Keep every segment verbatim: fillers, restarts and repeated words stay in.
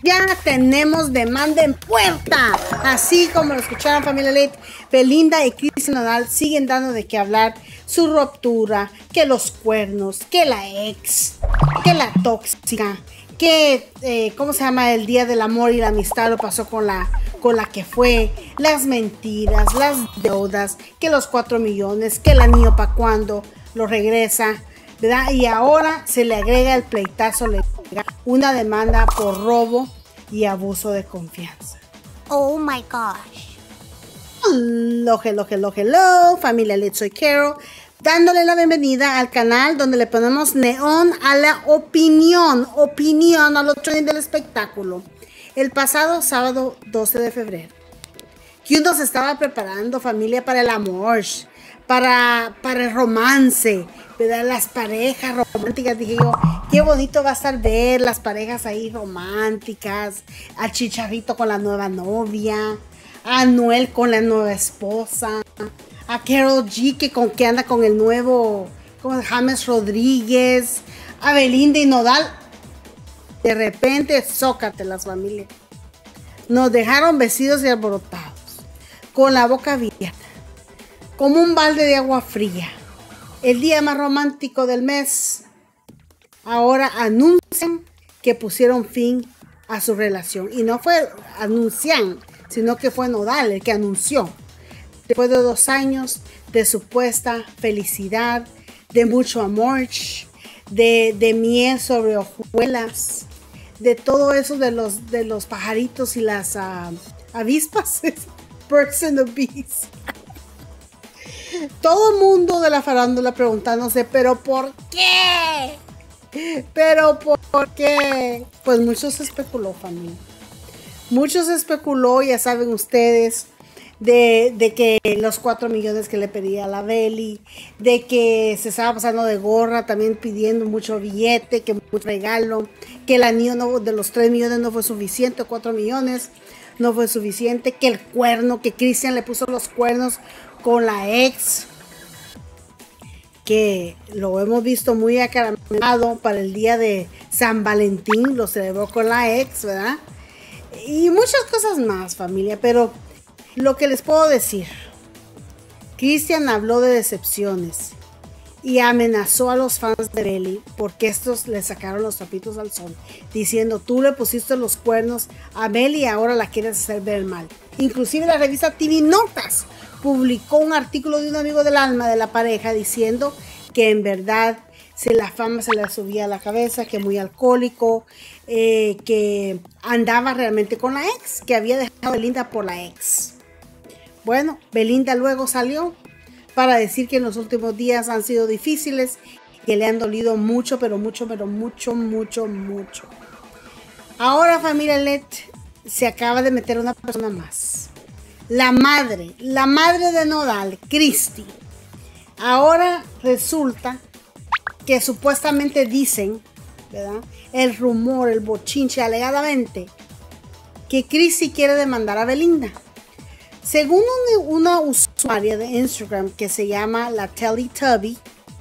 Ya tenemos demanda en puerta. Así como lo escucharon, familia Lit, Belinda y Cristian Nodal siguen dando de qué hablar. Su ruptura, que los cuernos, que la ex, que la tóxica, que, eh, ¿cómo se llama? El día del amor y la amistad lo pasó con la, con la que fue. Las mentiras, las deudas, que los cuatro millones, que el anillo para cuando lo regresa, ¿verdad? Y ahora se le agrega el pleitazo, le agrega una demanda por robo y abuso de confianza. Oh my gosh. Hello, hello, hello, hello, familia Lit, soy Carol, dándole la bienvenida al canal donde le ponemos neón a la opinión, opinión a los trending del espectáculo. El pasado sábado doce de febrero, que uno se estaba preparando, familia, para el amor, para, para el romance, ¿verdad? Las parejas románticas. Dije yo, qué bonito va a estar ver las parejas ahí románticas, a Chicharrito con la nueva novia, a Anuel con la nueva esposa, a Karol G que, con, que anda con el nuevo, con James Rodríguez, a Belinda y Nodal. De repente, zócate las familias. Nos dejaron vestidos y alborotados, con la boca abierta, como un balde de agua fría. El día más romántico del mes. Ahora anuncian que pusieron fin a su relación. Y no fue anuncian, sino que fue Nodal el que anunció. Después de dos años de supuesta felicidad, de mucho amor, de, de miel sobre hojuelas, de todo eso de los, de los pajaritos y las uh, avispas, birds and the bees. Todo el mundo de la farándula preguntándose, ¿pero por qué? ¿Pero por qué? Pues mucho se especuló, familia. Mucho se especuló, ya saben ustedes, de, de que los cuatro millones que le pedía a la Beli, de que se estaba pasando de gorra, también pidiendo mucho billete, que mucho regalo, que el anillo no, de los tres millones no fue suficiente, cuatro millones no fue suficiente, que el cuerno, que Cristian le puso los cuernos con la ex, que lo hemos visto muy acaramelado para el día de San Valentín, lo celebró con la ex, ¿verdad? Y muchas cosas más, familia, pero lo que les puedo decir, Cristian habló de decepciones y amenazó a los fans de Beli porque estos le sacaron los trapitos al sol, diciendo, tú le pusiste los cuernos a Beli y ahora la quieres hacer ver mal. Inclusive la revista T V Notas publicó un artículo de un amigo del alma de la pareja diciendo que en verdad se la fama se le subía a la cabeza, que muy alcohólico, eh, que andaba realmente con la ex, que había dejado a Belinda por la ex. Bueno, Belinda luego salió para decir que en los últimos días han sido difíciles, que le han dolido mucho, pero mucho, pero mucho, mucho, mucho. Ahora, familia L E T, se acaba de meter una persona más. La madre, la madre de Nodal, Cristi. Ahora resulta que supuestamente dicen, ¿verdad? El rumor, el bochinche, alegadamente, que Cristi quiere demandar a Belinda. Según una, una usuaria de Instagram que se llama la Teletubby,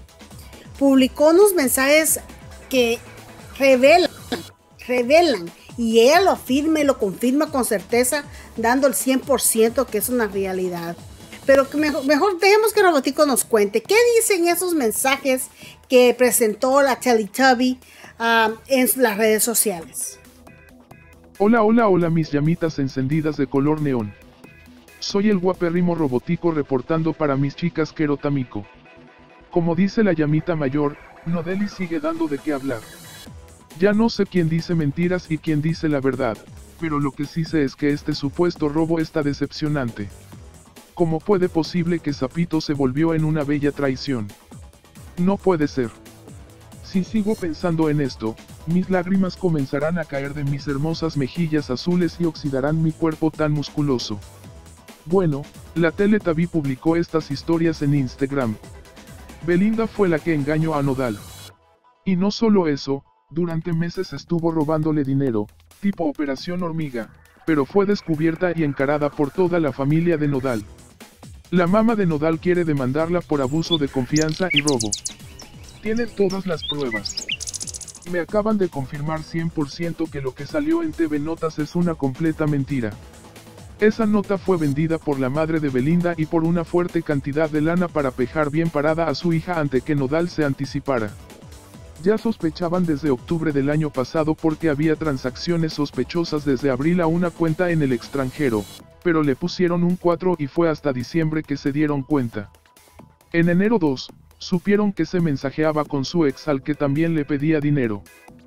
publicó unos mensajes que revelan, revelan, y ella lo afirma y lo confirma con certeza, dando el cien por ciento que es una realidad. Pero que mejor, mejor dejemos que Robotico nos cuente qué dicen esos mensajes que presentó la Teletubby uh, en las redes sociales. Hola, hola, hola mis llamitas encendidas de color neón. Soy el guapérrimo Robotico reportando para mis chicas Querotamico. Como dice la llamita mayor, Nodeli sigue dando de qué hablar. Ya no sé quién dice mentiras y quién dice la verdad, pero lo que sí sé es que este supuesto robo está decepcionante. ¿Cómo puede posible que Zapito se volvió en una bella traición? No puede ser. Si sigo pensando en esto, mis lágrimas comenzarán a caer de mis hermosas mejillas azules y oxidarán mi cuerpo tan musculoso. Bueno, la Teletubby publicó estas historias en Instagram. Belinda fue la que engañó a Nodal. Y no solo eso, durante meses estuvo robándole dinero, tipo Operación Hormiga, pero fue descubierta y encarada por toda la familia de Nodal. La mamá de Nodal quiere demandarla por abuso de confianza y robo. Tiene todas las pruebas. Me acaban de confirmar cien por ciento que lo que salió en T V Notas es una completa mentira. Esa nota fue vendida por la madre de Belinda y por una fuerte cantidad de lana para pejar bien parada a su hija ante que Nodal se anticipara. Ya sospechaban desde octubre del año pasado porque había transacciones sospechosas desde abril a una cuenta en el extranjero, pero le pusieron un cuatro y fue hasta diciembre que se dieron cuenta. En enero dos, supieron que se mensajeaba con su ex al que también le pedía dinero.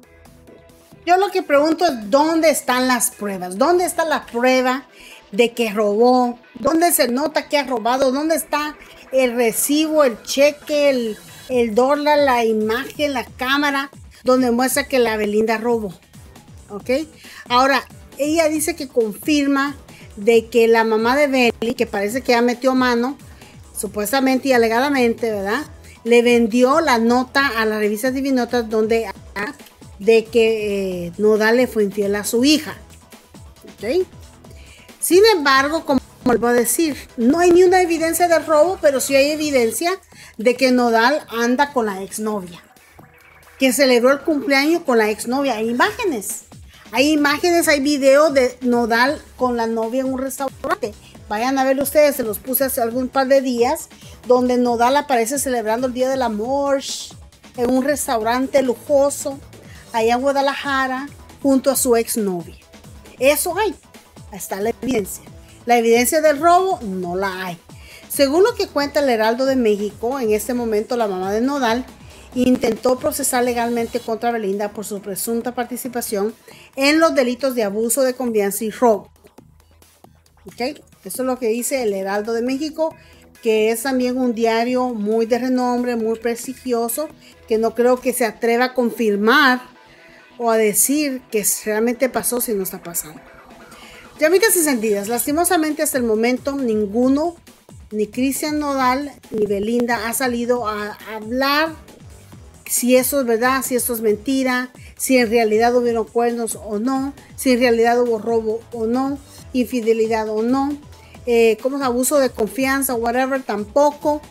Yo lo que pregunto es ¿dónde están las pruebas? ¿Dónde está la prueba de que robó? ¿Dónde se nota que ha robado? ¿Dónde está el recibo, el cheque, el, el dólar, la imagen, la cámara, donde muestra que la Belinda robó? ¿Ok? Ahora, ella dice que confirma de que la mamá de Beli, que parece que ya metió mano, supuestamente y alegadamente, ¿verdad? Le vendió la nota a la revista T V Notas donde habla de que eh, Nodal le fue infiel a su hija. ¿Ok? Sin embargo, como vuelvo a decir, no hay ni una evidencia de robo, pero sí hay evidencia de que Nodal anda con la exnovia, que celebró el cumpleaños con la exnovia. Hay imágenes, hay imágenes, hay videos de Nodal con la novia en un restaurante. Vayan a ver ustedes, se los puse hace algún par de días, donde Nodal aparece celebrando el Día del Amor en un restaurante lujoso allá en Guadalajara junto a su exnovia. Eso hay. Está la evidencia. La evidencia del robo no la hay. Según lo que cuenta el Heraldo de México, en este momento la mamá de Nodal intentó procesar legalmente contra Belinda por su presunta participación en los delitos de abuso de confianza y robo. ¿Ok? Eso es lo que dice el Heraldo de México, que es también un diario muy de renombre, muy prestigioso, que no creo que se atreva a confirmar o a decir que realmente pasó si no está pasando. Llamitas encendidas, lastimosamente hasta el momento ninguno, ni Cristian Nodal ni Belinda ha salido a hablar si eso es verdad, si eso es mentira, si en realidad hubieron cuernos o no, si en realidad hubo robo o no, infidelidad o no, eh, como es abuso de confianza o whatever, tampoco.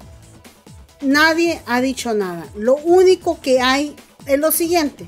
Nadie ha dicho nada. Lo único que hay es lo siguiente: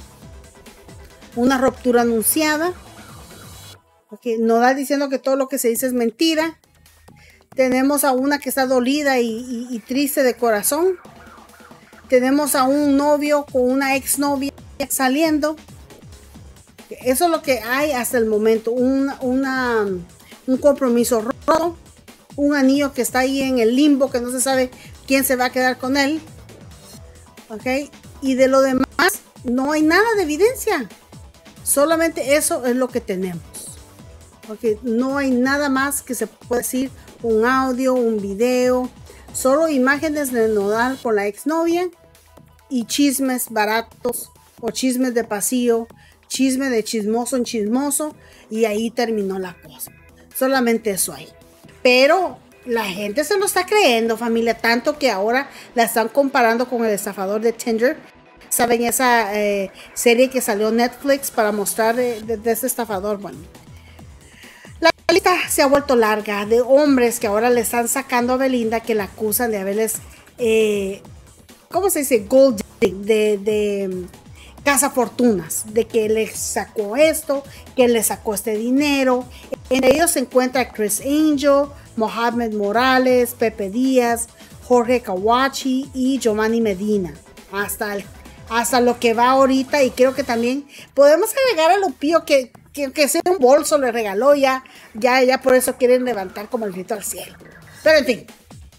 una ruptura anunciada. Okay, Nodal diciendo que todo lo que se dice es mentira. Tenemos a una que está dolida y, y, y triste de corazón. Tenemos a un novio con una exnovia saliendo. Eso es lo que hay hasta el momento. Una, una, un compromiso roto. Un anillo que está ahí en el limbo, que no se sabe quién se va a quedar con él. Okay. Y de lo demás no hay nada de evidencia. Solamente eso es lo que tenemos. Porque no hay nada más que se pueda decir, un audio, un video, solo imágenes de Nodal con la exnovia y chismes baratos o chismes de pasillo, chisme de chismoso en chismoso, y ahí terminó la cosa. Solamente eso hay. Pero la gente se lo está creyendo, familia, tanto que ahora la están comparando con el estafador de Tinder. ¿Saben esa eh, serie que salió en Netflix para mostrar de, de, de ese estafador? Bueno, la lista se ha vuelto larga de hombres que ahora le están sacando a Belinda, que la acusan de haberles, eh, ¿cómo se dice? Gold digging, de, de cazafortunas, de que le sacó esto, que le sacó este dinero. Entre ellos se encuentra Chris Angel, Mohamed Morales, Pepe Díaz, Jorge Kawachi y Giovanni Medina. Hasta, el, hasta lo que va ahorita, y creo que también podemos agregar a Lupillo que Que, que sea un bolso le regaló, ya, ya, ya por eso quieren levantar como el grito al cielo. Pero en fin,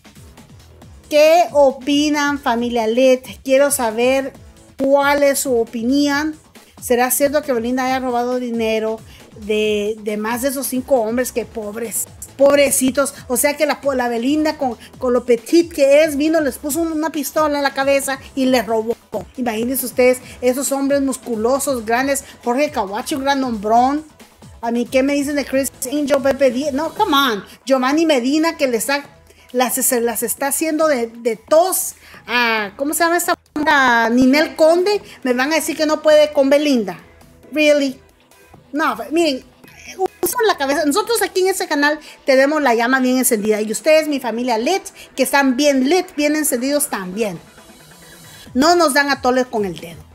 ¿qué opinan, familia Lit? Quiero saber cuál es su opinión. ¿Será cierto que Belinda haya robado dinero de, de más de esos cinco hombres? Que pobres, pobrecitos. O sea que la, la Belinda con, con lo petit que es, vino, les puso una pistola en la cabeza y le robó. Imagínense ustedes, esos hombres musculosos, grandes. Jorge Kawachi, un gran hombrón. A mí, ¿qué me dicen de Chris Angel, Pepe Díaz? No, come on. Giovanni Medina, que les está, las, se las está haciendo de, de tos a, ¿cómo se llama esta? A Ninel Conde. Me van a decir que no puede con Belinda. Really? No, miren, usan la cabeza. Nosotros aquí en este canal tenemos la llama bien encendida. Y ustedes, mi familia lit, que están bien lit, bien encendidos también. No nos dan a tole con el dedo.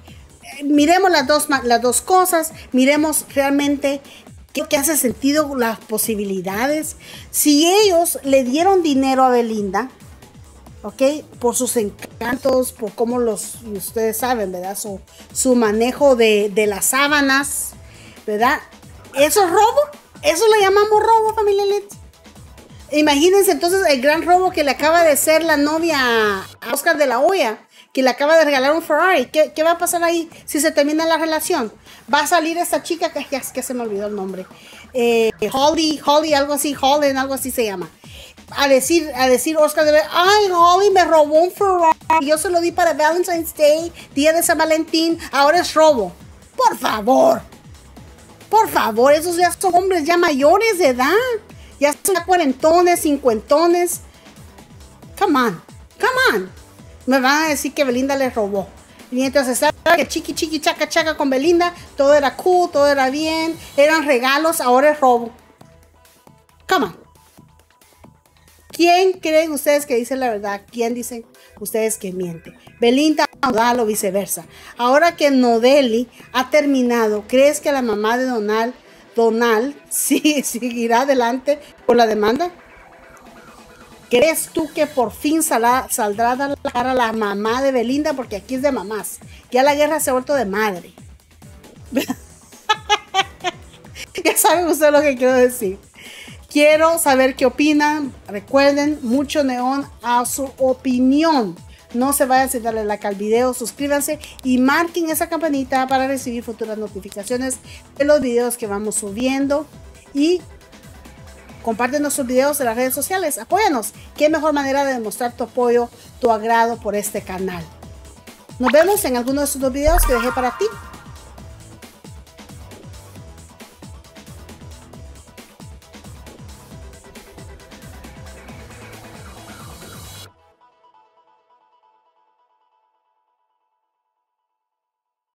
miremos las dos, las dos cosas, miremos realmente qué, qué hace sentido, las posibilidades. Si ellos le dieron dinero a Belinda, ¿ok? Por sus encantos, por cómo los, ustedes saben, ¿verdad? Su, su manejo de, de las sábanas, ¿verdad? ¿Eso es robo? ¿Eso le llamamos robo, familia Litz? Imagínense entonces el gran robo que le acaba de hacer la novia a Oscar de la Hoya, que le acaba de regalar un Ferrari. ¿Qué, qué va a pasar ahí si se termina la relación? Va a salir esta chica, que ya que se me olvidó el nombre, eh, Holly, Holly, algo así, Holland, algo así se llama. A decir, a decir Oscar de la Hoya, ay, Holly me robó un Ferrari, yo se lo di para Valentine's Day, día de San Valentín, ahora es robo. Por favor, por favor, esos ya son hombres ya mayores de edad. Ya son cuarentones, cincuentones. Come on, come on. Me van a decir que Belinda les robó. Mientras estaba que chiqui, chiqui, chaca, chaca con Belinda, todo era cool, todo era bien, eran regalos, ahora es robo. Come on. ¿Quién creen ustedes que dice la verdad? ¿Quién dicen ustedes que miente? Belinda o Nodal o viceversa. Ahora que Nodeli ha terminado, ¿crees que la mamá de Donald Donald sí, seguirá adelante con la demanda? ¿Crees tú que por fin saldrá, saldrá a dar la cara a la mamá de Belinda? Porque aquí es de mamás. Ya la guerra se ha vuelto de madre. Ya saben ustedes lo que quiero decir. Quiero saber qué opinan. Recuerden, mucho neón a su opinión. No se vayan sin darle like al video, suscríbanse y marquen esa campanita para recibir futuras notificaciones de los videos que vamos subiendo. Y comparten nuestros videos en las redes sociales. Apóyanos. Qué mejor manera de demostrar tu apoyo, tu agrado por este canal. Nos vemos en alguno de estos dos videos que dejé para ti.